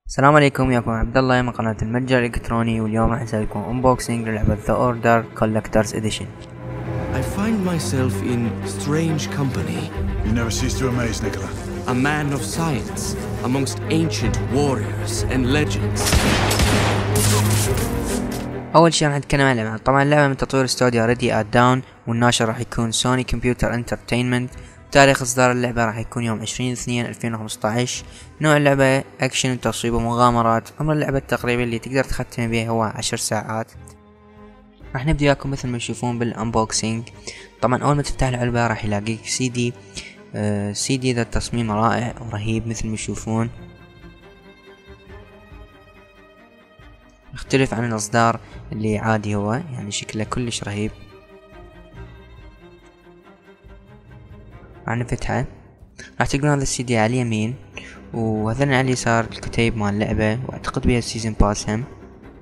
السلام عليكم، وياكم عبد الله من قناة المتجر الإلكتروني، واليوم راح اسوي لكم انبوكسنج للعبة The Order Collector's Edition. I find myself in strange company. You never cease to amaze, Nicola. A man of science amongst ancient warriors and legends. أول شي راح نتكلم عن اللعبة. طبعا اللعبة من تطوير استوديو Ready at Dawn، والناشر راح يكون سوني كمبيوتر انترتينمنت. تاريخ اصدار اللعبة راح يكون يوم 20/2/2015. نوع اللعبة اكشن وتصويب ومغامرات. عمر اللعبة التقريبي اللي تقدر تختم به هو 10 ساعات. راح نبدأ وياكم مثل ما تشوفون بالانبوكسينج. طبعا اول ما تفتح اللعبة راح يلاقيك سي دي ذا تصميم رائع ورهيب مثل ما تشوفون، يختلف عن الاصدار اللي عادي، هو يعني شكله كلش رهيب. راح نفتحه. راح تلقون هذا السي دي على اليمين، وهذا على اليسار الكتيب مال اللعبة، واعتقد بيها السيزن باس هم.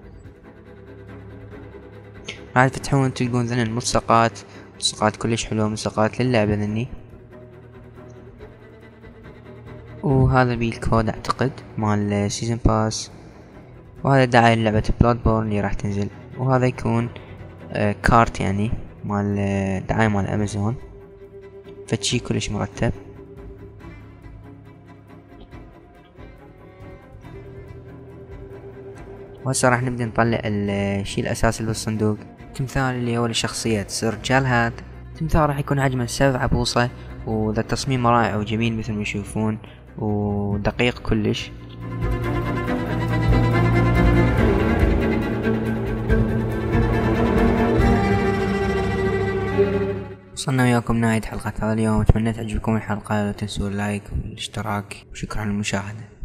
راح تفتحون تلقون ذن الملصقات كلش حلوة، ملصقات للعبة ذني. وهذا بيه الكود اعتقد مال سيزن باس، وهذا دعاية للعبة بلاد بورن اللي راح تنزل. وهذا يكون كارت يعني مال دعاية مال امازون، فتشي كلش مرتب. وهسه راح نبدأ نطلع الشي الاساسي اللي بالصندوق، تمثال اللي هو لشخصية سير جالهاد. تمثال راح يكون حجمه 7 بوصة، وذا التصميم رائع وجميل مثل ما يشوفون، ودقيق كلش. وصلنا وياكم نهاية حلقة هذا اليوم. اتمنى تعجبكم الحلقة، لا تنسوا اللايك والاشتراك، وشكرا للمشاهدة.